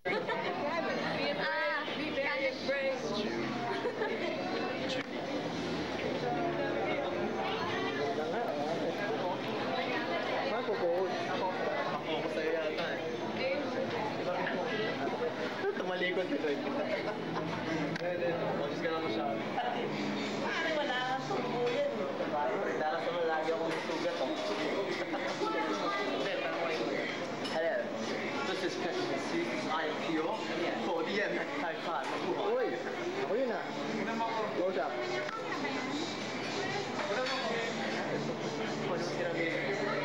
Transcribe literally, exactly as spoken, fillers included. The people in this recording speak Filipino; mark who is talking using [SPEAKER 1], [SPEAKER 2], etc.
[SPEAKER 1] Ah, be very brave.
[SPEAKER 2] Ako po. Ako. Ako ko sa'yo yata eh. Tumalikod ito eh. Hindi, boses ka lang masyado.
[SPEAKER 3] Pare, wala kang sumo yan.
[SPEAKER 2] Dalas naman lagi akong sugat. Hindi, tanong ko ito. Hello, this is Presidency. I am here for the M Type five. Uy, ako yun ah. Close up. Ano mo sinabi?